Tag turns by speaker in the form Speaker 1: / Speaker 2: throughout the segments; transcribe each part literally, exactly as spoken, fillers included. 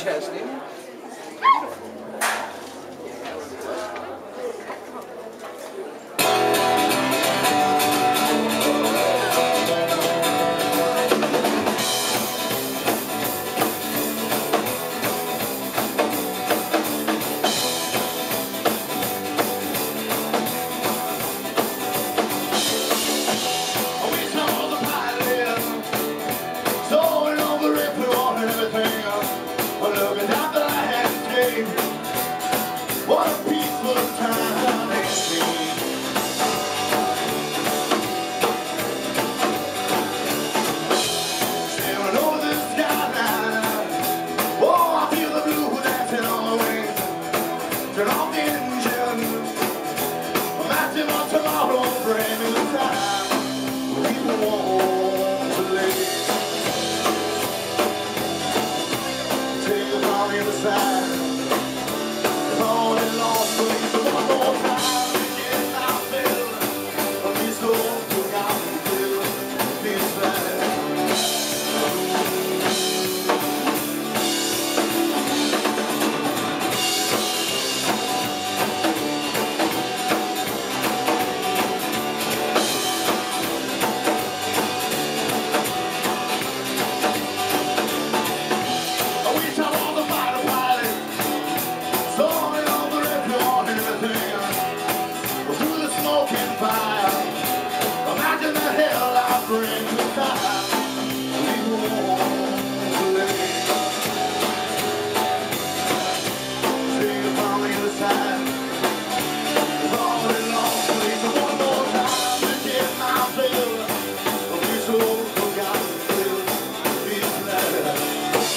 Speaker 1: Chesney.
Speaker 2: What a peaceful time it seems. Staring over the skyline, oh, I feel the blue dancing on the wings. Turn off the engine, imagine my tomorrow, brand new time. People want to live. Take it on the other side. Imagine the hell I bring to time. We won't delay. Take it from the other side. It's all in long place. One more time to get my fill of these old forgotten thrills. These letters.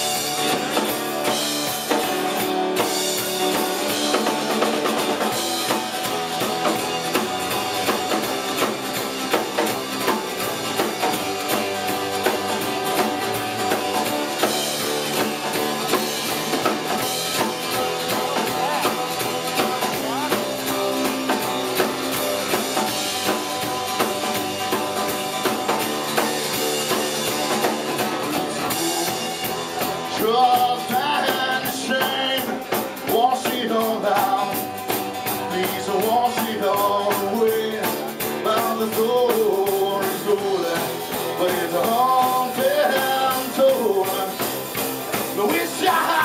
Speaker 2: Trust and shame, wash it all down. Please wash it all away. Now the door is golden, but it's a haunted and torn. I wish I had